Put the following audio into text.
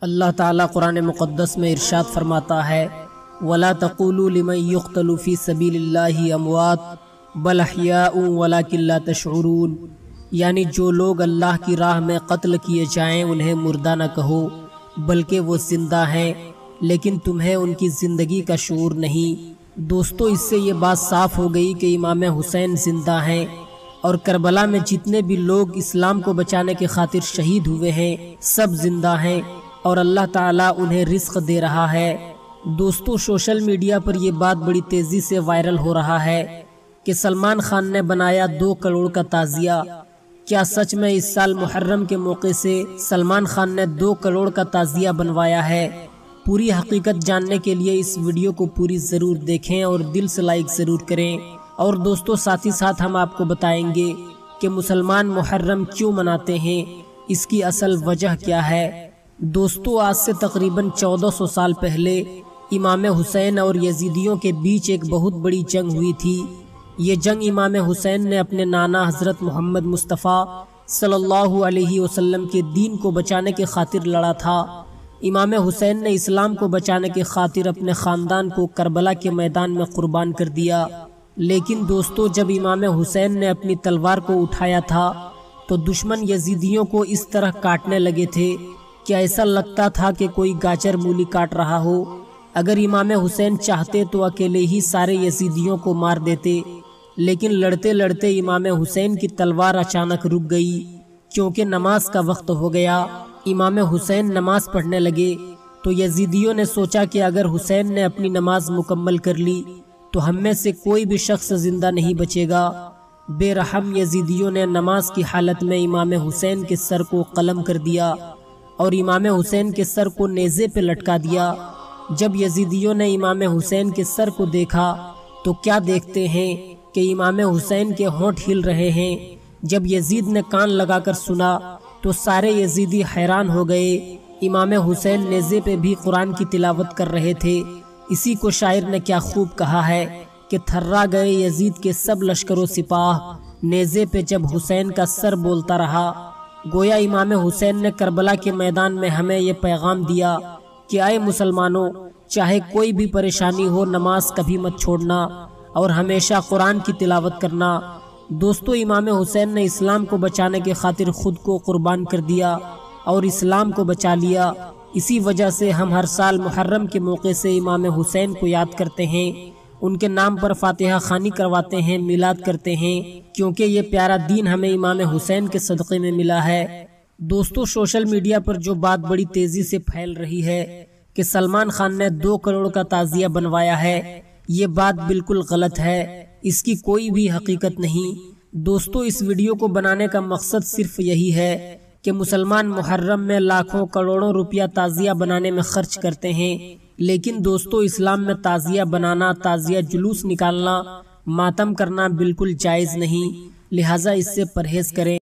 اللہ تعالیٰ قرآن مقدس میں ارشاد فرماتا ہے وَلَا تَقُولُوا لِمَن يُقْتَلُ فِي سَبِيلِ اللَّهِ أَمْوَاتٌ بَلْ أَحْيَاءٌ وَلَٰكِن لَّا تَشْعُرُونَ، یعنی جو لوگ اللہ کی راہ میں قتل کیے جائیں انہیں مردہ نہ کہو بلکہ وہ زندہ ہیں، لیکن تمہیں ان کی زندگی کا شعور نہیں۔ دوستو، اس سے یہ بات صاف ہو گئی کہ امام حسین زندہ ہیں، اور کربلا میں جتنے بھی لوگ اسلام کو بچانے کی خاطر شہید ہوئے ہیں سب زندہ ہیں، اور اللہ تعالیٰ انہیں رزق دے رہا ہے۔ دوستو، سوشل میڈیا پر یہ بات بڑی تیزی سے وائرل ہو رہا ہے کہ سلمان خان نے بنایا 2 کروڑ کا تعزیہ۔ کیا سچ میں اس سال محرم کے موقع سے سلمان خان نے 2 کروڑ کا تعزیہ بنوایا ہے؟ پوری حقیقت جاننے کے لیے اس ویڈیو کو پوری ضرور دیکھیں اور دل سے لائک ضرور کریں۔ اور دوستو، ساتھ ہی ساتھ ہم آپ کو بتائیں گے کہ مسلمان محرم کیوں مناتے ہیں، اس کی اصل وجہ کیا ہے۔ دوستو، آج سے تقریباً 1400 سال پہلے امام حسین اور یزیدیوں کے بیچ ایک بہت بڑی جنگ ہوئی تھی۔ یہ جنگ امام حسین نے اپنے نانا حضرت محمد مصطفیٰ صلی اللہ علیہ وسلم کے دین کو بچانے کی خاطر لڑا تھا۔ امام حسین نے اسلام کو بچانے کی خاطر اپنے خاندان کو کربلا کے میدان میں قربان کر دیا۔ لیکن دوستو، جب امام حسین نے اپنی تلوار کو اٹھایا تھا تو دشمن یزیدیوں کو اس طرح کاٹنے لگے تھے کہ ایسا لگتا تھا کہ کوئی گاجر مولی کاٹ رہا ہو۔ اگر امام حسین چاہتے تو اکیلے ہی سارے یزیدیوں کو مار دیتے، لیکن لڑتے لڑتے امام حسین کی تلوار اچانک رک گئی کیونکہ نماز کا وقت ہو گیا۔ امام حسین نماز پڑھنے لگے تو یزیدیوں نے سوچا کہ اگر حسین نے اپنی نماز مکمل کر لی تو ہم میں سے کوئی بھی شخص زندہ نہیں بچے گا۔ بے رحم یزیدیوں نے نماز کی حالت میں امام حسین کے سر کو قلم کر دیا اور امام حسین کے سر کو نیزے پہ لٹکا دیا۔ جب یزیدیوں نے امام حسین کے سر کو دیکھا تو کیا دیکھتے ہیں کہ امام حسین کے ہونٹ ہل رہے ہیں۔ جب یزید نے کان لگا کر سنا تو سارے یزیدی حیران ہو گئے۔ امام حسین نیزے پہ بھی قرآن کی تلاوت کر رہے تھے۔ اسی کو شاعر نے کیا خوب کہا ہے کہ تھرا گئے یزید کے سب لشکر و سپاہ، نیزے پہ جب حسین کا سر بولتا رہا۔ گویا امام حسین نے کربلا کے میدان میں ہمیں یہ پیغام دیا کہ آئے مسلمانوں، چاہے کوئی بھی پریشانی ہو نماز کبھی مت چھوڑنا اور ہمیشہ قرآن کی تلاوت کرنا۔ دوستو، امام حسین نے اسلام کو بچانے کی خاطر خود کو قربان کر دیا اور اسلام کو بچا لیا۔ اسی وجہ سے ہم ہر سال محرم کے موقع سے امام حسین کو یاد کرتے ہیں، ان کے نام پر فاتحہ خوانی کرواتے ہیں، میلاد کرتے ہیں، کیونکہ یہ پیارا دین ہمیں امام حسین کے صدقے میں ملا ہے۔ دوستو، سوشل میڈیا پر جو بات بڑی تیزی سے پھیل رہی ہے کہ سلمان خان نے 2 کروڑ کا تعزیہ بنوایا ہے، یہ بات بالکل غلط ہے، اس کی کوئی بھی حقیقت نہیں۔ دوستو، اس ویڈیو کو بنانے کا مقصد صرف یہی ہے کہ مسلمان محرم میں لاکھوں کروڑوں روپیہ تعزیہ بنانے میں خرچ کرتے ہیں، لیکن دوستو، اسلام میں تعزیہ بنانا، تعزیہ جلوس نکالنا، ماتم کرنا بالکل جائز نہیں، لہٰذا اس سے پرہیز کریں۔